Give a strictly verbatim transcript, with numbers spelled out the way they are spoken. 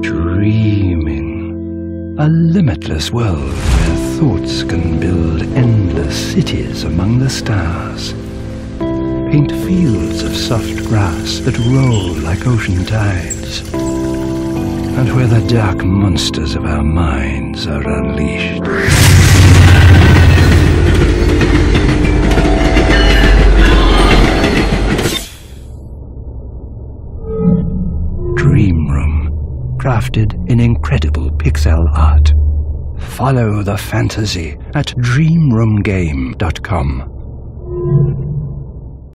Dreaming. A limitless world where thoughts can build endless cities among the stars. Paint fields of soft grass that roll like ocean tides. And where the dark monsters of our minds are unleashed. DreamRoom, crafted in incredible pixel art. Follow the fantasy at dream room game dot com.